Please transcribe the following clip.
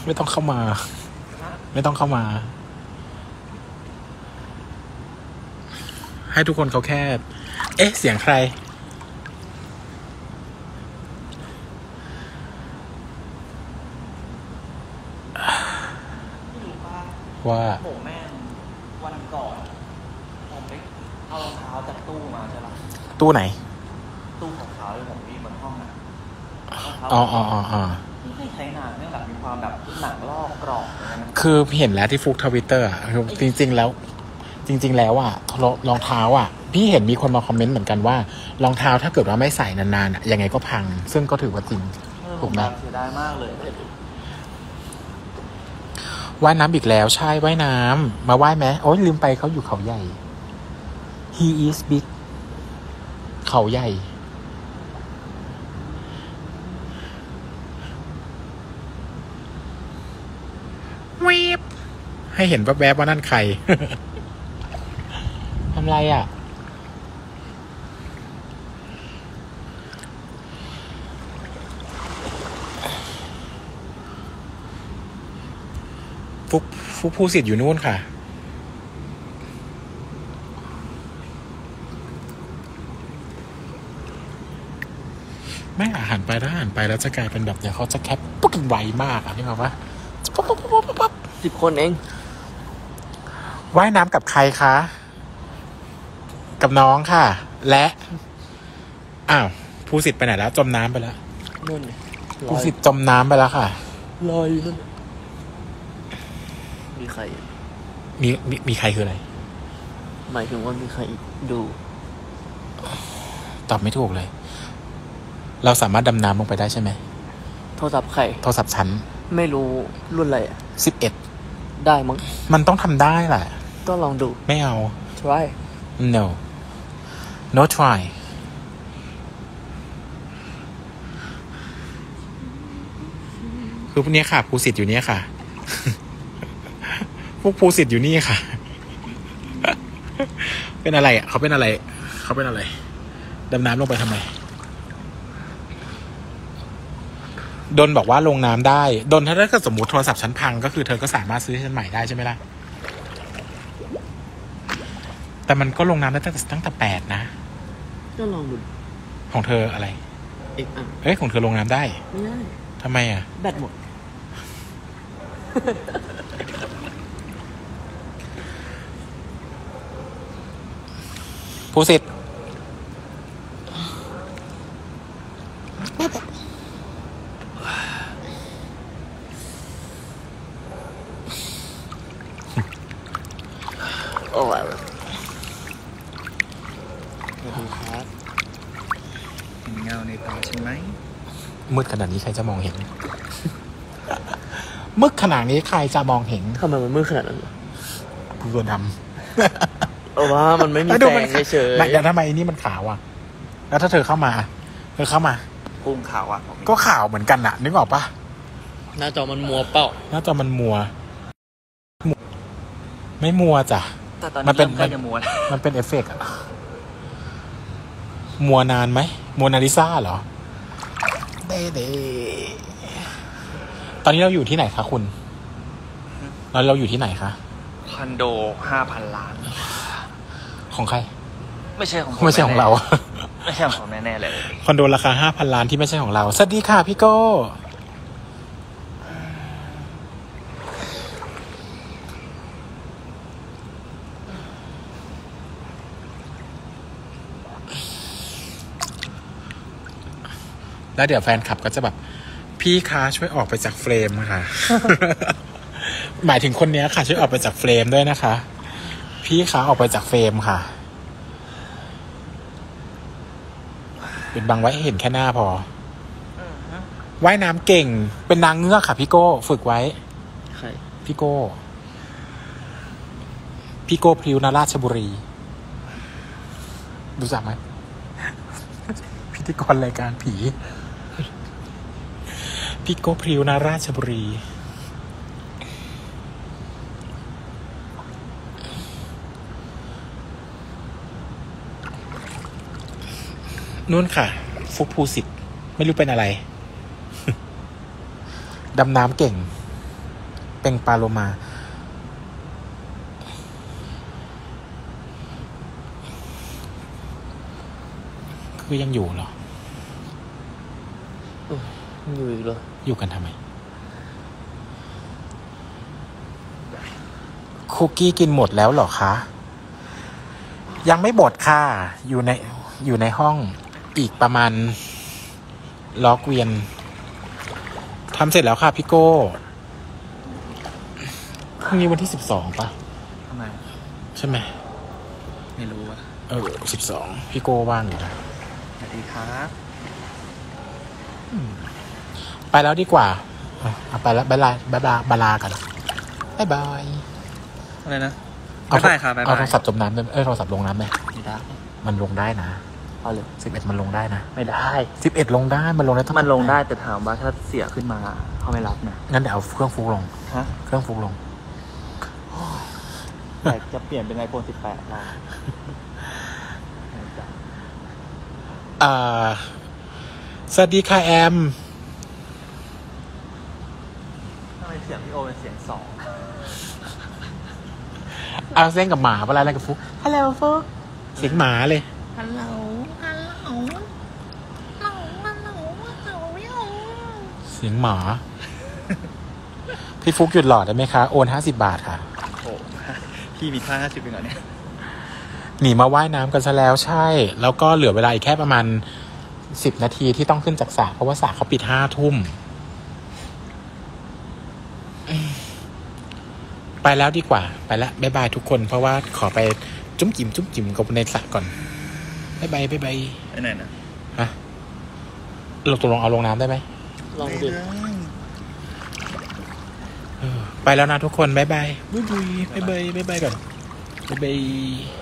ไม่ต้องเข้ามา ไม่ต้องเข้ามา ให้ทุกคนเขาแค่ เอ๊ะ เสียงใครว่าโหแม่งวันก่อนผมไปเอารองเท้าจากตู้มาใช่ไหมตู้ไหนตู้ของเขาที่ผมมีบนห้องอ่ะไม่ใช้นานเนื่องจากมีความแบบหนังลอกกรอบอะไรนะคือเห็นแล้วที่ฟุกทวิตเตอร์อ่ะคือจริงๆแล้วอ่ะรองเท้าอ่ะพี่เห็นมีคนมาคอมเมนต์เหมือนกันว่ารองเท้าถ้าเกิดว่าไม่ใส่นานๆอ่ะยังไงก็พังซึ่งก็ถือว่าจริงถูกไหมเสียดายมากเลยว่ายน้ำอีกแล้วใช่ว่ายน้ำมาว่ายไหมโอ้ยลืมไปเขาอยู่เขาใหญ่ he is big เขาใหญ่วีบให้เห็นแวบๆว่านั่นใคร ทำไรอ่ะฟุกผู้สิทธิ์อยู่นู่นค่ะไม่อาหารไปแล้วจะกลายเป็นแบบเดี๋ยวเขาจะแคปปุ๊บไวมากอ่ะนี่แบบว่าปุ๊บ 10 คนเองว่ายน้ำกับใครคะกับน้องค่ะและอ้าวผู้สิทธิ์ไปไหนแล้วจมน้ำไปแล้วนู่นผู้สิทธิ์จมน้ำไปแล้วค่ะลอยนั่นมีใครมีใครคืออะไรหมายถึงว่ามีใครดูตอบไม่ถูกเลยเราสามารถดำน้ำลงไปได้ใช่ไหมโทรศัพท์ใครโทรศัพท์ฉันไม่รู้รุ่นอะไรอ่ะ 11 ได้มั้งมันต้องทำได้แหละก็ลองดูไม่เอา try no try คือพวกนี้ค่ะภูสิทธิ์อยู่นี่ค่ะ พวกภูสิทธิ์อยู่นี่ค่ะ เป็นอะไรอ่ะเขาเป็นอะไรดำน้ำลงไปทำไมดนบอกว่าลงน้ำได้ดนถ้าเกิดสมมติโทรศัพท์ฉันพังก็คือเธอก็สามารถซื้อฉันใหม่ได้ใช่ไหมล่ะแต่มันก็ลงน้ำได้ตั้งแต่8นะก็ลองดูของเธออะไรอีกอ่ะเฮ้ยของเธอลงน้ำได้ไม่ได้ทำไมอ่ะแบตหมดผู้สิทธิ์โอ้ยขอบคุณครับเห็นเงาในตาใช่ไหมมืดขนาดนี้ใครจะมองเห็น มืดขนาดนี้ใครจะมองเห็นทำไมมันมืดขนาดนั้นกูตัวดำเอาว่ามันไม่มีแสงเฉยๆแล้วทำไมนี่มันขาวอ่ะแล้วถ้าเธอเข้ามากุ้งขาวอ่ะก็ขาวเหมือนกันน่ะนึกออกปะหน้าจอมันมัวเปล่าหน้าจอมันมัวไม่มัวจ้ะแต่ตอนนี้มันจะมัวมันเป็นเอฟเฟกต์อะมัวนานไหมมัวนาริซ่าเหรอเด้ตอนนี้เราอยู่ที่ไหนคะคุณเราอยู่ที่ไหนคะคอนโด 5,000 ล้านของใครไม่ใช่ของเราไม่ใช่ของแน่ๆเลยคอนโดราคา 5,000 ล้านที่ไม่ใช่ของเราสวัสดีค่ะพี่โก้แล้วเดี๋ยวแฟนคลับก็จะแบบพี่คะช่วยออกไปจากเฟรมค่ะ หมายถึงคนนี้ค่ะช่วยออกไปจากเฟรมด้วยนะคะพี่คะออกไปจากเฟรมค่ะปิดบังไว้ให้เห็นแค่หน้าพอว่ายน้ำเก่งเป็นนางเงือกค่ะพี่โก้ฝึกไว้ใครพี่โก้พริ้วนาราชบุรีรู้จักไหมพิธีกรรายการผีพี่โก้พริ้วนาราชบุรีนู่นค่ะฟุกภูสิทธิ์ไม่รู้เป็นอะไรดำน้ำเก่งเป็นปลาโลมา คือยังอยู่เหรออยู่อีกเลยอยู่กันทำไม คุกกี้กินหมดแล้วเหรอคะ ยังไม่หมดค่ะ อยู่ในห้องอีกประมาณล็อกเวียนทำเสร็จแล้วค่ะพี่โก้พรุ่งนี้วันที่12ป่ะทำไมใช่ไหมไม่รู้อะ 12พี่โก้ว่างอยู่นะสวัสดีครับไปแล้วดีกว่าเอาไปแล้วบ๊ายบายกันบ๊ายบายอะไรนะเอาบ๊ายบายครับบ๊ายบายเอาโทรศัพท์จมน้ำได้โทรศัพท์ลงน้ำไหมไม่ได้มันลงได้นะเอาเลย 11มันลงได้นะไม่ได้ 11ลงได้มันลงได้ทั้งมันลงได้แต่ถามว่าถ้าเสียขึ้นมาเขาไม่รับนะงั้นเดี๋ยวเอาเครื่องฟุกลงฮะเครื่องฟุกลงแต่จะเปลี่ยนเป็น iPhone 18เราสวัสดีค่ะแอมทำไมเสียงพี่โอเป็นเสียงสองเอาเส้นกับหมาอะไรกับฟุกฮัลโหลฟุกเสียงหมาเลยฮัลโหล ฮัลโหล ฮัลโหล ฮัลโหล ฮัลโหลพี่โอเสียงหมา พี่ฟุกหยุดหลอดได้ไหมคะ โอน50 บาทค่ะโอ้พี่มีค่า50เป็นเหรอเนี่ยหนีมาว่ายน้ำกันซะแล้วใช่ แล้วก็เหลือเวลาอีกแค่ประมาณ10 นาทีที่ต้องขึ้นจากสระเพราะว่าสระเขาปิด5 ทุ่ม ไปแล้วดีกว่า ไปแล้วบ๊ายบายทุกคนเพราะว่าขอไปจุ้มจิ๋มกับในสระก่อนบ๊ายบายไปไหนนะฮะเราตกลงเอาลงน้ำได้ไหมลองดูไปแล้วนะทุกคนบ๊ายบายก่อนบ๊ายบาย